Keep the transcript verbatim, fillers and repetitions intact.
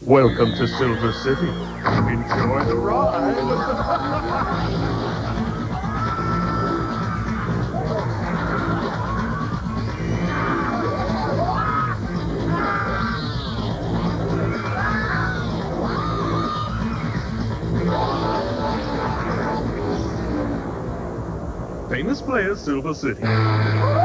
Welcome to Silver City. Enjoy the ride. Famous Players Silver City.